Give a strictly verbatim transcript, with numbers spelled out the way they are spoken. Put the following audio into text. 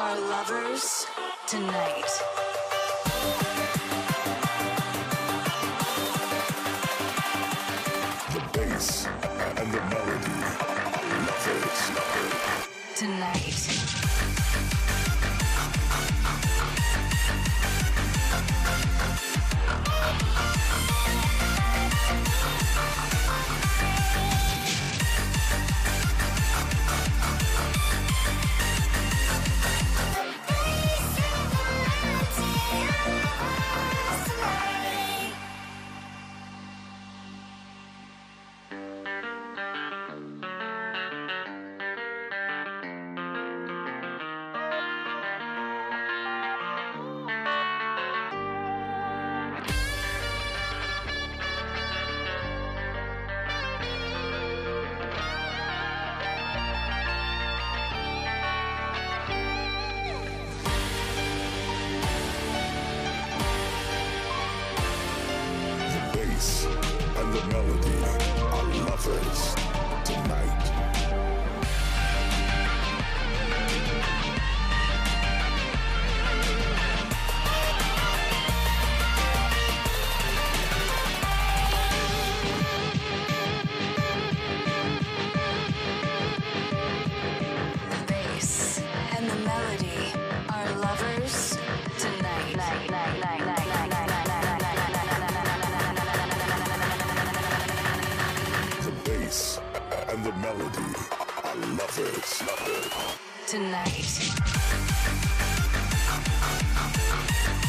are lovers tonight. The bass and the melody are lovers, lovers. Tonight. And the melody are lovers tonight. The bass and the melody are lovers tonight. Night, night, night, night, night, night, night, night, night. The bass and the melody are lovers, lovers tonight.